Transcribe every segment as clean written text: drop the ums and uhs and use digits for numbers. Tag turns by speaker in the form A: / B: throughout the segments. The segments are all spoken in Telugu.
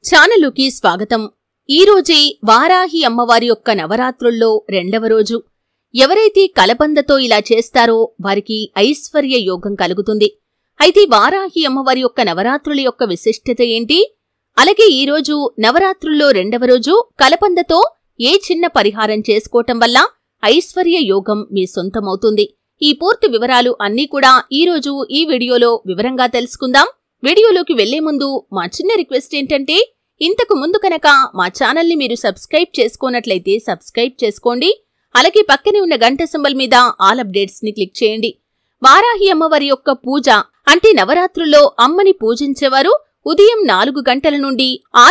A: ఛానలుకి స్వాగతం। ఈ రోజే వారాహి అమ్మవారి యొక్క నవరాత్రుల్లో రెండవ రోజు। ఎవరైతే కలబందతో ఇలా చేస్తారో వారికి ఐశ్వర్య యోగం కలుగుతుంది। అయితే వారాహి అమ్మవారి యొక్క నవరాత్రుల యొక్క విశిష్టత ఏంటి? అలాగే ఈ రోజు నవరాత్రుల్లో రెండవ రోజు కలబందతో ఏ చిన్న పరిహారం చేసుకోవటం వల్ల ఐశ్వర్య యోగం మీ సొంతమవుతుంది? ఈ పూర్తి వివరాలు అన్నీ కూడా ఈ రోజు ఈ వీడియోలో వివరంగా తెలుసుకుందాం। వీడియోలోకి వెళ్లే ముందు మా చిన్న రిక్వెస్ట్ ఏంటంటే, ఇంతకు ముందు కనుక మా ఛానల్ని మీరు సబ్స్క్రైబ్ చేసుకోనట్లయితే సబ్స్క్రైబ్ చేసుకోండి। అలాగే పక్కనే ఉన్న గంట సింబల్ మీద ఆల్ అప్డేట్స్ ని క్లిక్ చేయండి। వారాహి అమ్మవారి యొక్క పూజ అంటే నవరాత్రుల్లో అమ్మని పూజించేవారు ఉదయం 4 గంటల నుండి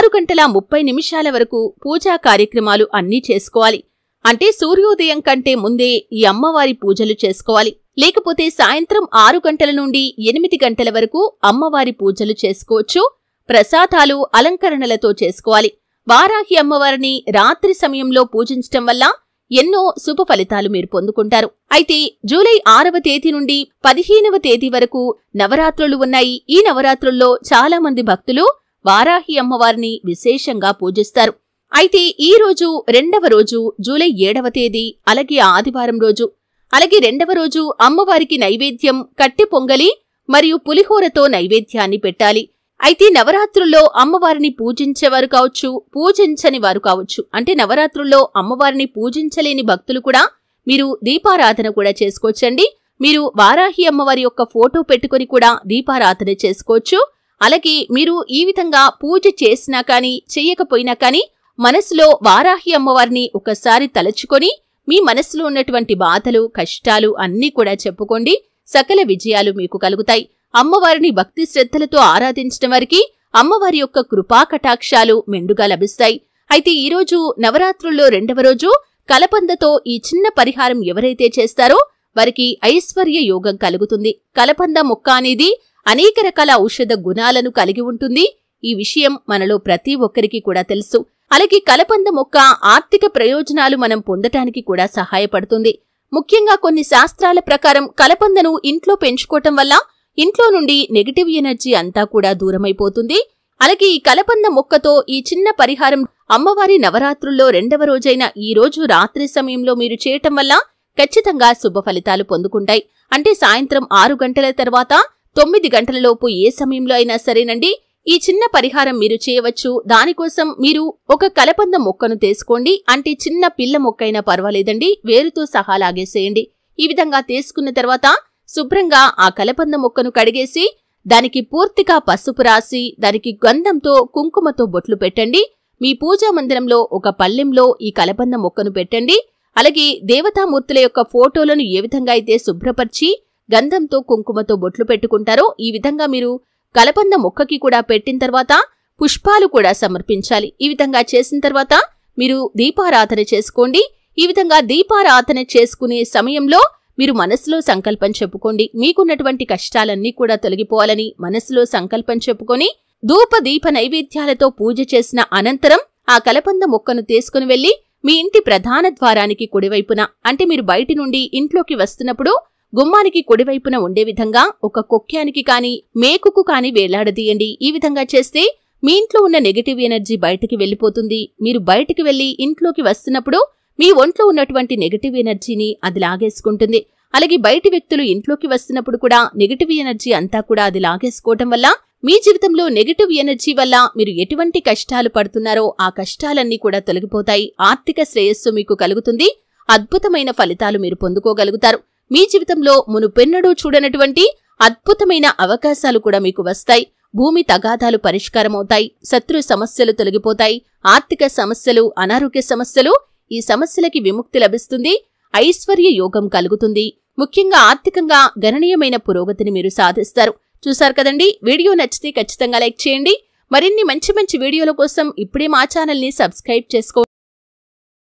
A: 6:30 వరకు పూజా కార్యక్రమాలు అన్నీ చేసుకోవాలి। అంటే సూర్యోదయం కంటే ముందే ఈ అమ్మవారి పూజలు చేసుకోవాలి। లేకపోతే సాయంత్రం 6 గంటల నుండి 8 గంటల వరకు అమ్మవారి పూజలు చేసుకోవచ్చు। ప్రసాదాలు అలంకరణలతో చేసుకోవాలి। వారాహి అమ్మవారిని రాత్రి సమయంలో పూజించటం వల్ల ఎన్నో శుభ ఫలితాలు మీరు పొందుకుంటారు। అయితే జూలై 6వ తేదీ నుండి 15వ తేదీ వరకు నవరాత్రులు ఉన్నాయి। ఈ నవరాత్రుల్లో చాలా మంది భక్తులు వారాహి అమ్మవారిని విశేషంగా పూజిస్తారు। అయితే ఈ రోజు రెండవ రోజు జూలై 7వ తేదీ అలాగే ఆదివారం రోజు, అలాగే రెండవ రోజు అమ్మవారికి నైవేద్యం కట్టె పొంగలి మరియు పులిహోరతో నైవేద్యాన్ని పెట్టాలి। అయితే నవరాత్రుల్లో అమ్మవారిని పూజించేవారు కావచ్చు, పూజించని వారు కావచ్చు, అంటే నవరాత్రుల్లో అమ్మవారిని పూజించలేని భక్తులు కూడా మీరు దీపారాధన కూడా చేసుకోవచ్చండి। మీరు వారాహి అమ్మవారి యొక్క ఫోటో పెట్టుకుని కూడా దీపారాధన చేసుకోవచ్చు। అలాగే మీరు ఈ విధంగా పూజ చేసినా కానీ చెయ్యకపోయినా కానీ మనసులో వారాహి అమ్మవారిని ఒకసారి తలచుకొని మీ మనసులో ఉన్నటువంటి బాధలు కష్టాలు అన్నీ కూడా చెప్పుకోండి। సకల విజయాలు మీకు కలుగుతాయి। అమ్మవారిని భక్తి శ్రద్ధలతో ఆరాధించడం వారికి అమ్మవారి యొక్క కృపా కటాక్షాలు మెండుగా లభిస్తాయి। అయితే ఈ రోజు నవరాత్రుల్లో రెండవ రోజు కలబందతో ఈ చిన్న పరిహారం ఎవరైతే చేస్తారో వారికి ఐశ్వర్య యోగం కలుగుతుంది। కలబంద మొక్క అనేది అనేక రకాల ఔషధ గుణాలను కలిగి ఉంటుంది। ఈ విషయం మనలో ప్రతి ఒక్కరికి కూడా తెలుసు। అలాగే కలబంద మొక్క ఆర్థిక ప్రయోజనాలు మనం పొందటానికి కూడా సహాయపడుతుంది। ముఖ్యంగా కొన్ని శాస్త్రాల ప్రకారం కలబందను ఇంట్లో పెంచుకోవటం వల్ల ఇంట్లో నుండి నెగటివ్ ఎనర్జీ అంతా కూడా దూరమైపోతుంది। అలాగే ఈ కలబంద మొక్కతో ఈ చిన్న పరిహారం అమ్మవారి నవరాత్రుల్లో రెండవ రోజైన ఈ రోజు రాత్రి సమయంలో మీరు చేయటం వల్ల ఖచ్చితంగా శుభ ఫలితాలు పొందుకుంటాయి। అంటే సాయంత్రం 6 గంటల తర్వాత 9 గంటలలోపు ఏ సమయంలో అయినా సరేనండి ఈ చిన్న పరిహారం మీరు చేయవచ్చు। దానికోసం మీరు ఒక కలబంద మొక్కను తీసుకోండి, అంటే చిన్న పిల్ల మొక్క అయినా పర్వాలేదండి, వేరుతో సహా లాగేసేయండి। ఈ విధంగా తీసుకున్న తర్వాత శుభ్రంగా ఆ కలబంద మొక్కను కడిగేసి దానికి పూర్తిగా పసుపు రాసి దానికి గంధంతో కుంకుమతో బొట్లు పెట్టండి। మీ పూజా మందిరంలో ఒక పళ్ళెంలో ఈ కలబంద మొక్కను పెట్టండి। అలాగే దేవతామూర్తుల యొక్క ఫోటోలను ఏ విధంగా అయితే శుభ్రపరిచి గంధంతో కుంకుమతో బొట్లు పెట్టుకుంటారో ఈ విధంగా మీరు కలబంద మొక్కకి కూడా పెట్టిన తర్వాత పుష్పాలు కూడా సమర్పించాలి। ఈ విధంగా చేసిన తర్వాత మీరు దీపారాధన చేసుకోండి। ఈ విధంగా దీపారాధన చేసుకునే సమయంలో మీరు మనసులో సంకల్పం చెప్పుకోండి। మీకున్నటువంటి కష్టాలన్నీ కూడా తొలగిపోవాలని మనసులో సంకల్పం చెప్పుకొని ధూప దీప నైవేద్యాలతో పూజ చేసిన అనంతరం ఆ కలబంద మొక్కను తీసుకుని వెళ్లి మీ ఇంటి ప్రధాన ద్వారానికి కుడివైపున, అంటే మీరు బయటి నుండి ఇంట్లోకి వస్తున్నప్పుడు గుమ్మానికి కుడివైపున ఉండే విధంగా ఒక కొక్యానికి కాని మేకుకు కాని వేలాడదీయండి। ఈ విధంగా చేస్తే మీ ఇంట్లో ఉన్న నెగటివ్ ఎనర్జీ బయటికి వెళ్లిపోతుంది। మీరు బయటికి వెళ్లి ఇంట్లోకి వస్తున్నప్పుడు మీ ఒంట్లో ఉన్నటువంటి నెగటివ్ ఎనర్జీని అది లాగేసుకుంటుంది। అలాగే బయటి వ్యక్తులు ఇంట్లోకి వస్తున్నప్పుడు కూడా నెగటివ్ ఎనర్జీ అంతా కూడా అది లాగేసుకోవటం వల్ల మీ జీవితంలో నెగటివ్ ఎనర్జీ వల్ల మీరు ఎటువంటి కష్టాలు పడుతున్నారో ఆ కష్టాలన్నీ కూడా తొలగిపోతాయి। ఆర్థిక శ్రేయస్సు మీకు కలుగుతుంది। అద్భుతమైన ఫలితాలు మీరు పొందుకోగలుగుతారు। మీ జీవితంలో మునుపెన్నడూ చూడనటువంటి అద్భుతమైన అవకాశాలు కూడా మీకు వస్తాయి। భూమి తగాదాలు పరిష్కారమవుతాయి, శత్రు సమస్యలు తొలగిపోతాయి, ఆర్థిక సమస్యలు అనారోగ్య సమస్యలు ఈ సమస్యలకి విముక్తి లభిస్తుంది, ఐశ్వర్య యోగం కలుగుతుంది। ముఖ్యంగా ఆర్థికంగా గణనీయమైన పురోగతిని మీరు సాధిస్తారు। చూశారు కదండి, వీడియో నచ్చితే ఖచ్చితంగా లైక్ చేయండి। మరిన్ని మంచి మంచి వీడియోల కోసం ఇప్పుడే మా ఛానల్ని సబ్స్క్రైబ్ చేసుకోండి।